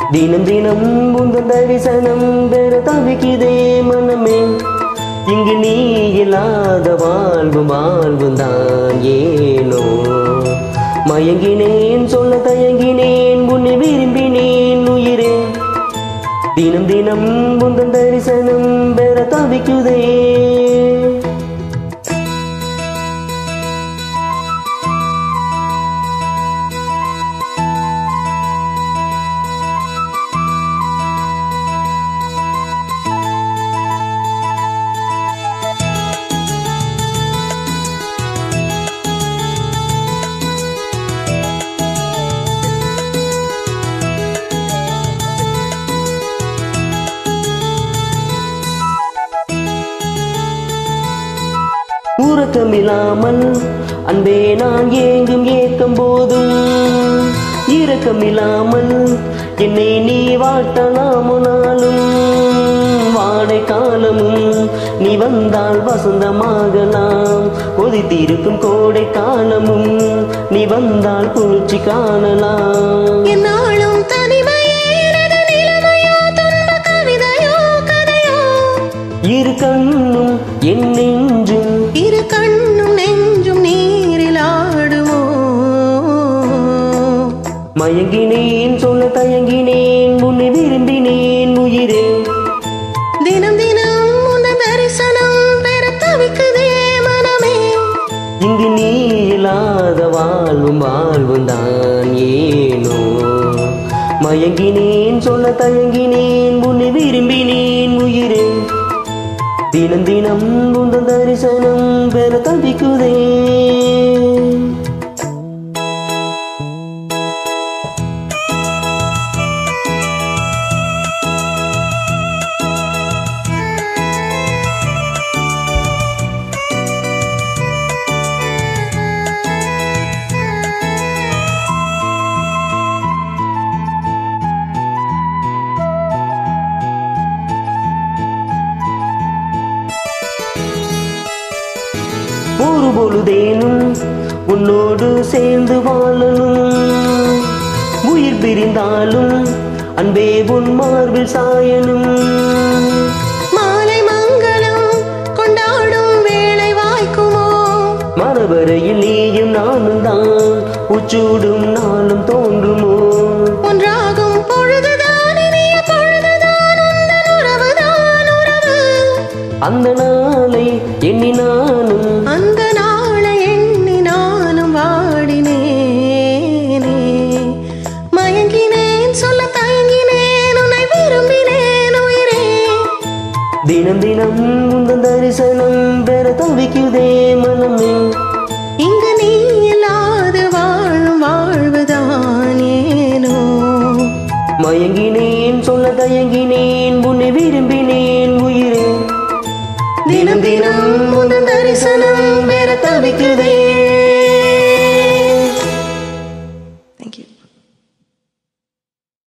தினம் தினம் உந்தன் தரிசனம் பெற தவிக்குதே மனமே. இங்கு நீ இல்லாத வாழ்வும் தான் ஏனோ. மயங்கினேன் சொல்ல தயங்கினேன் உன்னை விரும்பினேன் உயிரே. தினம் தினம் உந்தன் தரிசனம் பெற தவிக்குதே. உறக்கமில்லாமல் அன்பே நான் ஏங்கும் ஏக்கம் போதும், இரக்கமில்லாமல் என்னை நீ வாட்டலாமுனாலும், வாடை காலமும் நீ வந்தால் வசந்தமாகலாம், கொதித்திருக்கும் கோடை காலமும் நீ வந்தால் குளிர்ச்சி காணலாம். என்னாலும் இரு கண்ணும் என் நெஞ்சும், இரு கண்ணும் நெஞ்சும் நீரில் ஆடுமோ. மயங்கினேன் சொல்ல தயங்கினேன் உன்னை விரும்பினேன் உயிரே. தினம் தினம் உந்தன் தரிசனம் பெற தவிக்குதே மனமே. இங்கு நீ இல்லாத வாழ்வும் தான் ஏனோ. மயங்கினேன் சொல்ல தயங்கினேன் உன்னை விரும்பினேன் உயிரே. தினம் தினம் உந்தன் தரிசனம் பெற தவிக்குதே. ஒரு பொழுதேனும் உன்னோடு சேர்ந்து வாழணும், உயிர் பிரிந்தாலும் அன்பே உன் மார்பில் சாயனும். மாலை மங்களம் கொண்டாடும் வேளை வாய்க்குமோ. மரவரையில் நீயும் நானும் தான் உச்சூடும் நாளும் தோன்றுமோ. ஒன்றாகும் பொழுதுதான் இனிய பொழுதுதான் உந்தன் உறவுதான் உறவு. அந்த நாளை எண்ணி நானும், அந்த நாளை எண்ணி நானும் வாடினேனே. மயங்கினேன் சொல்ல தயங்கினேன் உன்னை விரும்பினேன் உயிரே. தினம் தினம் உந்தன் தரிசனம் பெற தவிக்குதே மனமே. இங்கு நீ இல்லாத வாழ்வுதான் ஏனோ. மயங்கினேன் சொல்ல தயங்கினேன் உன்னை விரும்பினேன் உயிரே. தினம் தினம் உந்தன் தரிசனம் பெற தவிக்குதே.